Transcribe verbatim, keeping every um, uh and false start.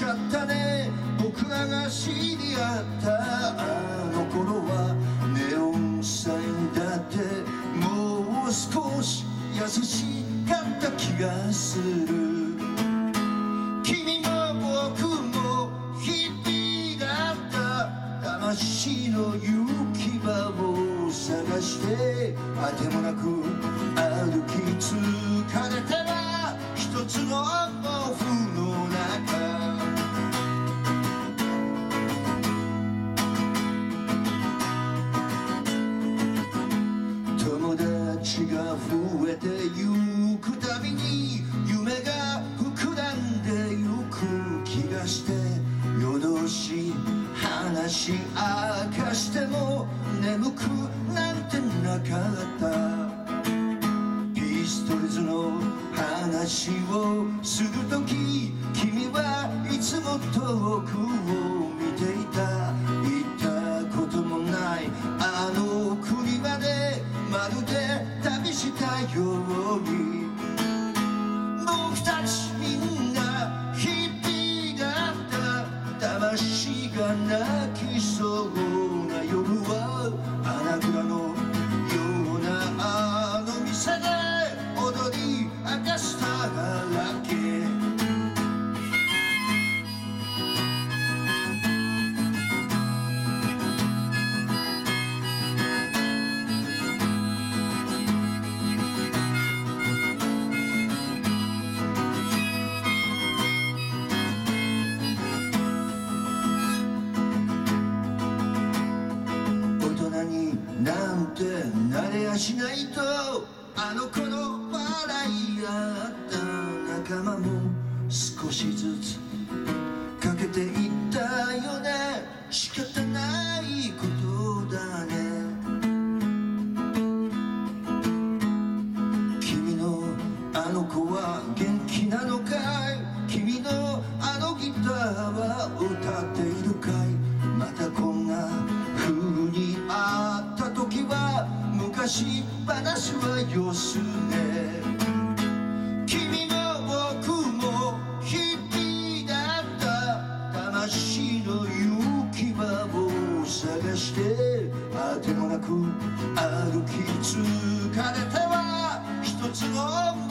ちゃったね。僕らが知り合ったあの頃はネオンサインだってもう少し優しかった気がする。君も僕もヒッピーだった。魂の行き場を探してあてもなく歩き疲れては一つの毛布の中。友達が増えてゆくたびに夢が膨らんでゆく気がして、夜通し話明かしても眠くなんてなかった。ピストルズの話をするとき君はいつも遠くを見ていた。行ったこともないあの国までまるで旅したように。僕たちみんなヒッピーだった。魂が泣きそうな夜は穴蔵のようなあの店で踊り明かしただけ。なんて慣れやしないとあの頃笑い合った仲間も少しずつ欠けていったよね。仕方ないことだね。君のあの子は元気なのかい。君のあのギターは歌っているかい。またこんな風に会った時は昔話はよすね。君も僕もヒッピーだった。魂の行き場を探してあてもなく歩き疲れては一つの